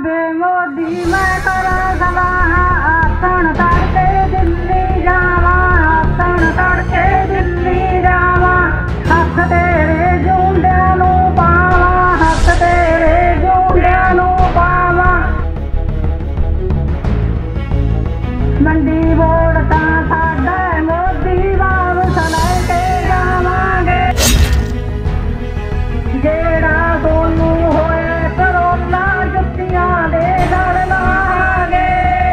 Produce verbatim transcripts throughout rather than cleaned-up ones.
मोदी मैं करा सलाह आसन तड़के दिल्ली जावा आसन तड़के दिल्ली जावा हथ तेरे झूंडिया नू पावा हथ तेरे झूंडिया नू पावा मंडी बोर्ड तां साडा मोदी वापस लैके जावांगे जेड़ा सोनू होए करोना जुत्तियां दे लड़ लांगे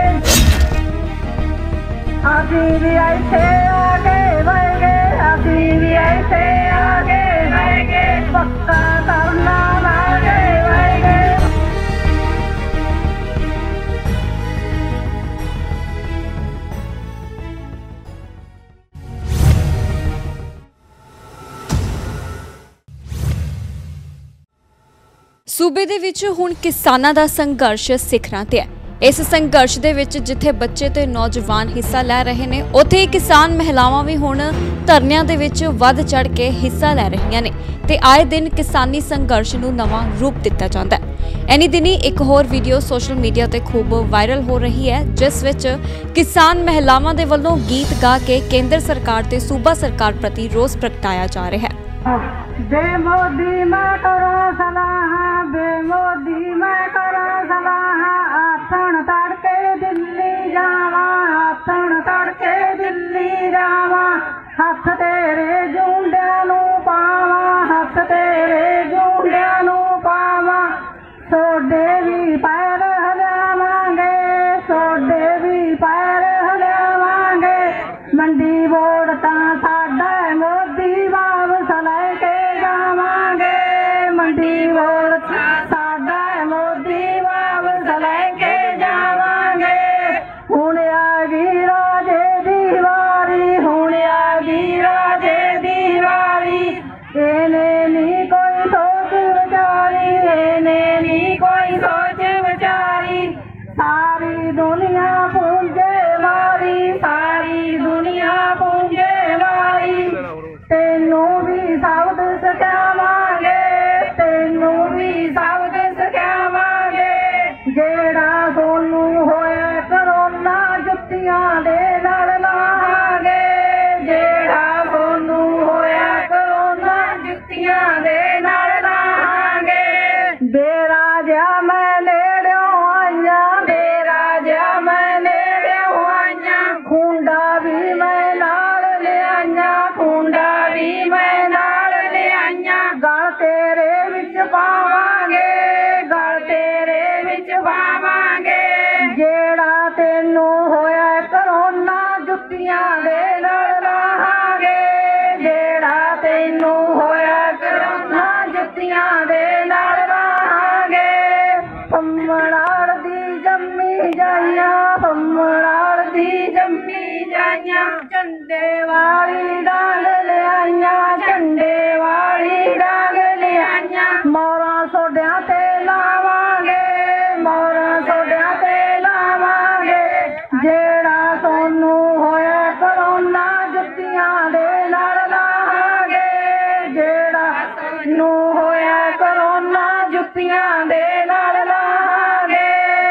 असी भी ऐसे आगे बढ़ेंगे असी भी ऐसे आगे बढ़ेंगे पक्का करना आगे बढ़ेंगे। सूबे दे विच हुण किसानां दा संघर्ष सिखरां ते है। इस संघर्ष दे विच जिथे बच्चे ते नौजवान हिस्सा लै रहे ने उत्थे किसान महिलावां भी हुण धरनियां दे विच वध चढ़ के हिस्सा लै रहीआं ने ते आए दिन किसानी संघर्ष नूं नवां रूप दिता जांदा है। इन्हीं दिनी एक होर वीडियो सोशल मीडिया ते खूब वायरल हो रही है जिस विच किसान महिलावां दे वल्लों गीत गा के केंद्र सरकार ते सूबा सरकार प्रति रोष प्रगटाया जा रहा है। बे मोदी मैं करो सलाह बे मोदी मैं करो सलाह आसन तड़के दिल्ली जावा आसन तड़के दिल्ली जावा हथ तेरे झूंडिया नू पावा हथ तेरे झूंडिया नू पावा सोडे भी पैर हलावांगे सोडे भी पैर हलावांगे मंडी बोर्ड तां साडा मोदी वापस लैके जावांगे मंडी बोर्ड साडा मोदी वापस लैके जावांगे हुण आ गई राजे दी वारी हुण आ गई राजे दी वारी इहने नी कोई सोच विचारी इहने नी कोई सोच विचारी सारी दुनिया पूंजे मारी सारी दुनिया पूंजे मारी तेनू भी शब्द सिखावांगे तेनू भी शब्द सिखावांगे जेड़ा सोनू होया करोना जुत्तियां दे लड़ लांगे जेड़ा सोनू होया करोना जुत्तियां दे लड़ लांगे बेराजा मैं नेड़ों आइयां बेराजा मैं नेड़ों आइयां खूंडा भी मैं नाल ले आइयां खूंडा भी मैं नाल ले आइयां गल तेरे विच पावांगे गल तेरे विच पावांगे जेड़ा तेनू होया करोना जुत्तियां दे लड़ लांगे जेड़ा तेनू होया करोना जुत्तियां दे लड़ लांगे फम्मड़ाड़ दी जम्मी जाइयां फम्मड़ाड़ दी जम्मी जाइयां झंडे वाली डांग ले आइयां झंडे वाली डांग ले आइयां मोरां सोडियां ते लावांगे मोरां सोडियां ते लावांगे जेड़ा सोनू होया करोना जुत्तियां दे लड़ लांगे जेड़ा सोनू होया करोना जुत्तियां दे लड़ लांगे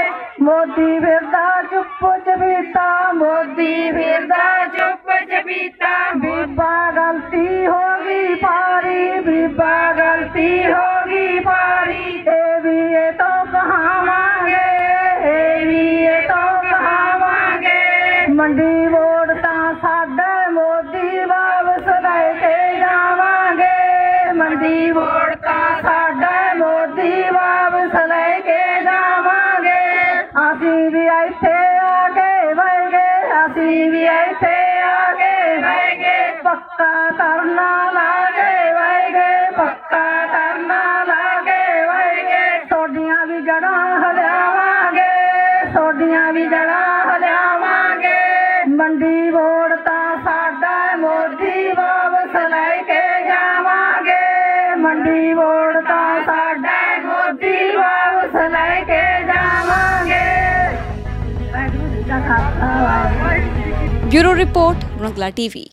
मोदी फिरदा चुप चबीता मोदी फिरदा चुप चबीता बीबा गलती होगी पारी बीबा गलती होगी पारी ए भी ये तो कहावांगे ए भी ये तो कहावांगे मंडी बोर्ड तां साडा मोदी वापस लैके जावांगे मंडी बोर्ड तां साडा मोदी वापस लैके जावांगे असी भी ऐसे आगे बढ़ेंगे असी भी ऐसे आगे बढ़ेंगे पक्का करना लागे बढ़ेंगे पक्का करना लागे बढ़ेंगे सोडियां भी जड़ां हलावांगे सोडियां भी जड़ां हलावांगे मंडी बोर्ड तां साडा मोदी वापस लैके जावांगे मंडी बोर्ड तां साडा मोदी वापस लैके जावांगे। Bureau report Rangla TV.